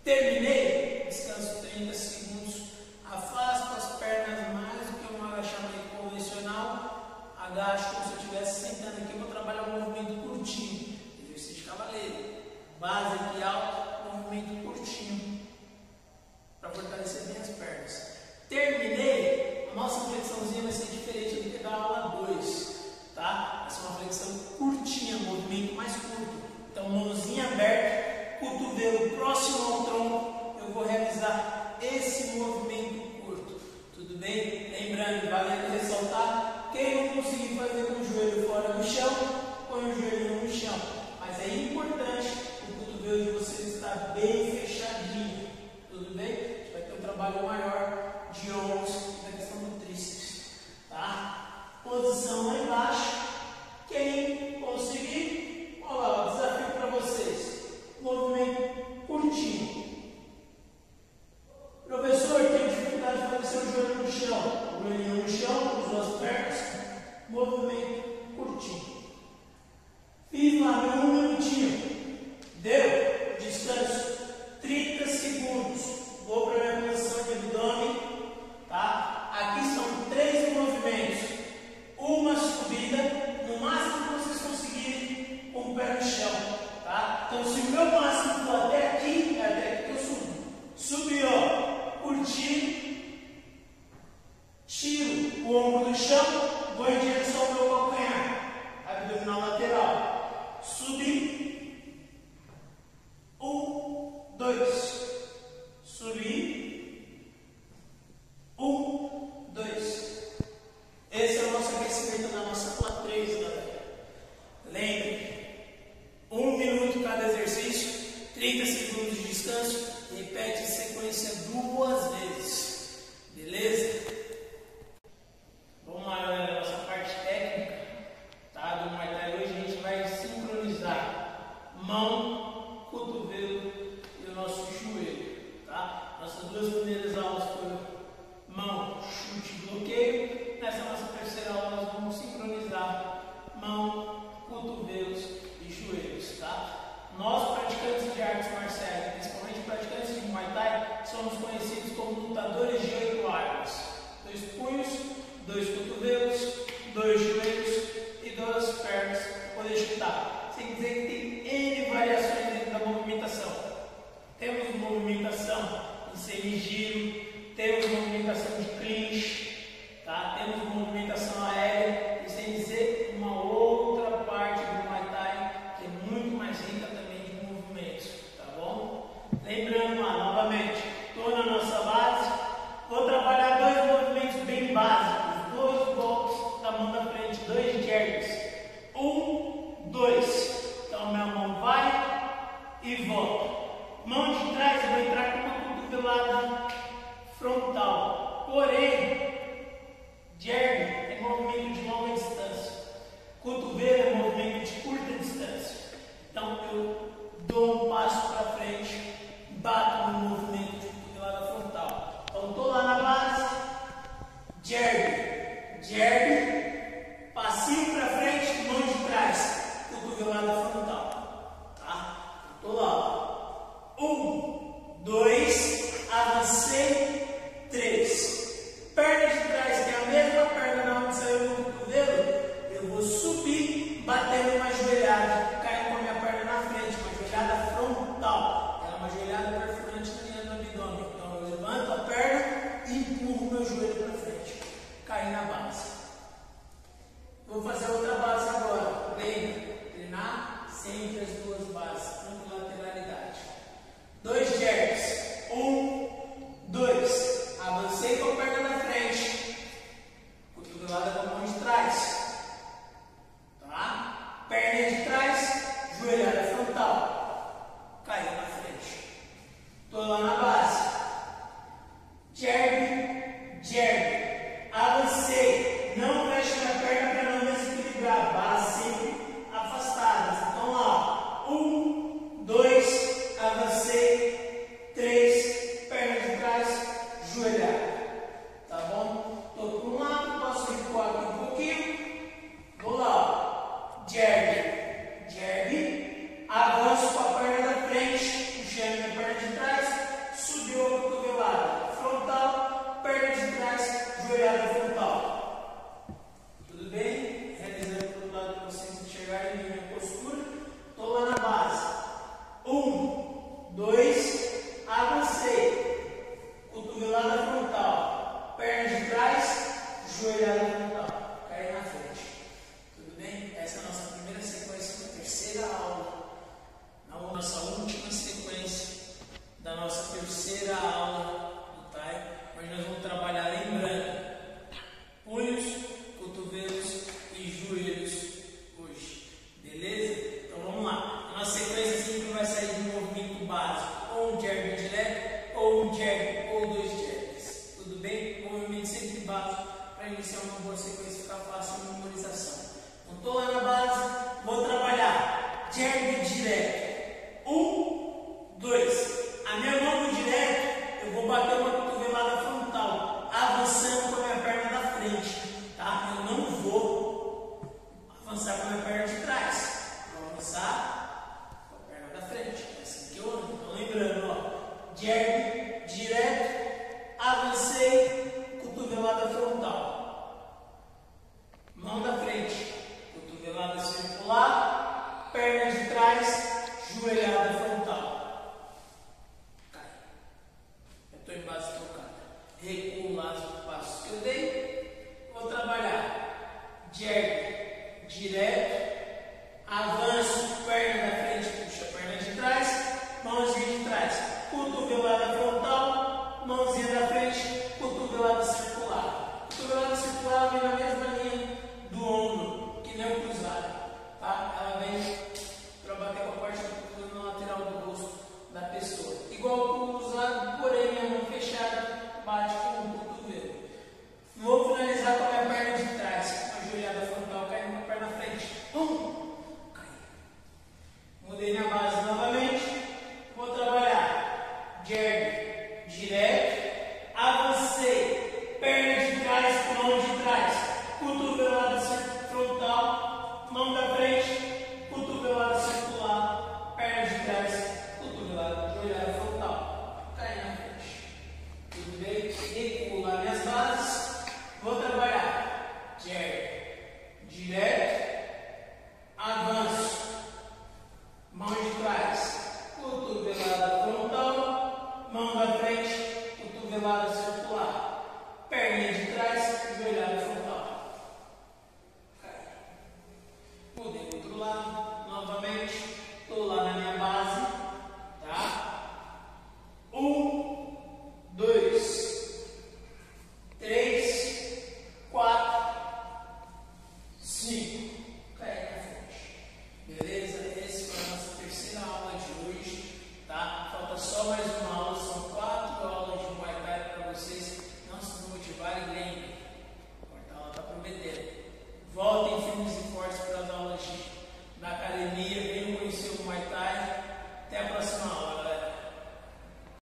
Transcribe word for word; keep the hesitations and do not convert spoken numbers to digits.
Terminei, descanso trinta segundos, afasto as pernas mais do que um agachamento convencional, agacho como se eu estivesse sentando aqui, vou trabalhar um movimento curtinho, exercício de cavaleiro, base aqui alta, movimento curtinho, para fortalecer bem as pernas. Terminei, a nossa flexãozinha vai ser diferente do que da aula dois, tá? Vai ser uma flexão curtinha, movimento mais curto, então mãozinha aberta, cotovelo próximo ao tronco, eu vou realizar esse movimento curto, tudo bem? Lembrando, valendo ressaltar, quem não conseguir fazer com o joelho fora do chão, põe o joelho no chão, mas é importante o cotovelo de vocês estar bem fechadinho, tudo bem? A gente vai ter um trabalho maior de ombros e da questão do tríceps, tá? Posição lá embaixo, quem conseguir, olha lá, o desafio para vocês. Movimento curtinho. Professor, tenho dificuldade de fazer seu joelho no chão. O joelhinho no chão, usou as pernas. Movimento curtinho. Fiz lá meu um minutinho. Deu? Descanso. trinta segundos. Vou para a minha posição de abdômen. Tá? Aqui são três movimentos. Uma subida, no máximo que vocês conseguirem, com o pé no chão. Tá? Então, se o meu máximo for até aqui, é até aqui que eu subo. Subi, ó, curti, tiro o ombro do chão, vou em direção ao meu calcanhar, abdominal lateral. Subi, um, dois, subi, um, dois. Esse é o nosso aquecimento da nossa aula três, galera. Lembre. Um minuto cada exercício, trinta segundos de descanso, repete em sequência duas vezes, beleza? Vamos lá, galera, nossa parte técnica, tá? Do Muay Thai hoje a gente vai sincronizar mão, cotovelo e o nosso joelho, tá? Nossas duas primeiras aulas foram mão, chute e bloqueio. Nessa nossa terceira aula nós vamos sincronizar mão, cotovelos e joelhos, tá? Nós, praticantes de artes marciais, principalmente praticantes de Muay Thai, somos conhecidos como lutadores de oito armas. Dois punhos, dois cotovelos, dois joelhos e duas pernas para poder chutar. Sem dizer que tem N variações dentro da movimentação. Temos movimentação em semigiro, temos movimentação de clinch, tá? Temos movimentação aérea e sem dizer uma outra parte do Muay Thai que é muito mais rica também de movimentos, tá bom? Lembrando lá, novamente, estou na nossa base, vou trabalhar dois movimentos bem básicos, dois golpes da mão da frente, dois jerks, um, dois, então minha mão vai e volta, mão de trás eu vou entrar com uma cotovelada frontal, porém, jerk é movimento de longa distância, cotovelo é movimento de curta distância. Então eu dou um passo para frente, bato no movimento de cotovelada frontal. Então estou lá na base, jerk, jerk, passinho para frente, mão de trás, cotovelada frontal. Tá? Estou lá. Um, dois, avancei, três. Perna de trás, que é a mesma perna na onde saiu o cotovelo, eu vou subir, batendo uma joelhada, caindo com a minha perna na frente, uma joelhada frontal. Ela é uma joelhada perfurante na linha do abdômen. Então eu levanto a perna e empurro meu joelho para frente. Caí na base. Vou fazer outra base agora. Lembra? Treinar sempre as duas bases, tanto lateralidade. Dois jerks. Um, dois. Avancei com a perna na frente. Cotovelada com a mão de trás. Tá? Perna de trás, joelhada frontal. Caiu na frente. Estou lá na base. Jerk, jerk. Avancei. Não fecho minha perna para não desequilibrar. Base sempre afastadas. Então lá. Um, dois, avancei. Três, perna de trás, joelhada. Tá bom? Estou para um lado, posso recuar aqui um pouquinho. Vou lá. Jerk, jerk. Avanço com a jab ou dois jabs. Tudo bem? Movimento sempre básico para iniciar uma boa sequência, ficar fácil a memorização. Então, estou lá na base, vou trabalhar jab direto. Um, dois. A minha mão no direto, eu vou bater uma cotovelada frontal, avançando com a minha perna da frente. Tá? Eu não vou avançar com a minha perna de trás. Vou avançar com a perna da frente. É assim que eu ando. Então, lembrando, ó, jab direto, avancei, cotovelada frontal. Mão da frente, cotovelada circular, perna de trás, joelhada frontal. Cai. Eu estou em base trocada. Recuo lá os passos que eu dei. Vou trabalhar jab direto, avanço, perna da frente, puxa a perna de trás, mãozinha de trás, cotovelada frontal, mãozinha da frente, cotovelada circular. Cotovelada circular vem na mesma linha do ombro, que nem o cruzado, tá? Ela vem para bater com a parte do cotovelo na lateral do rosto da pessoa. Igual o cruzado, porém a mão fechada bate com o cotovelo. Vou finalizar com a minha perna de trás, a joelhada frontal caindo com a perna na frente. Um, cai. Mudei minha base novamente. Vou trabalhar jab direto, avancei, perna de trás, mão de trás, cotovelada frontal, mão da frente, cotovelada circular, perna de trás, cotovelada, joelhada frontal, cai na frente. Tudo bem? Recuo lá minhas bases. Vou trabalhar jab direto, avanço, mão de trás, cotovelada frontal, mão da frente, cotovelada circular, perninha de trás, joelhada frontal. Cai. Mudei o outro lado, novamente, estou lá na minha base, tá? Um, dois, três, quatro, cinco. Cai na frente. Beleza? Essa foi a nossa terceira aula de hoje, tá? Falta só mais